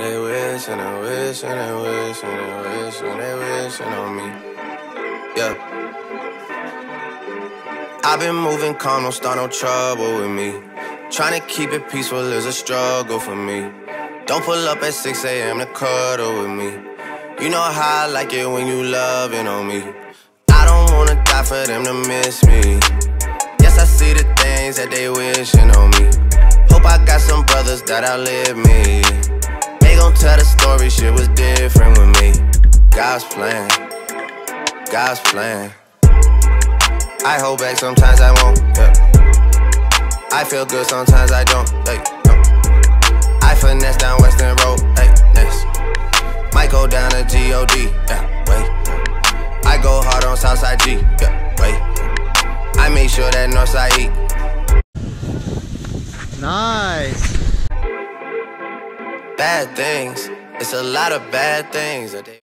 they wish and they wish and they wish and they wish and they wishing on me. Yeah. I've been moving calm, don't start no trouble with me. Trying to keep it peaceful is a struggle for me. Don't pull up at 6 a.m. to cuddle with me. You know how I like it when you loving on me. I don't wanna die for them to miss me. Yes, I see the things that they wishing on me. Hope I got some brothers that outlive me. They gon' tell the story, shit was different with me. God's plan, God's plan. I hold back, sometimes I won't, yeah. I feel good, sometimes I don't, hey, no. I finesse down Western Road, hey, next. Might go down to G.O.D., yeah, wait. I go hard on Southside G, yeah, wait. I make sure that Northside E. Nice. Bad things, it's a lot of bad things that they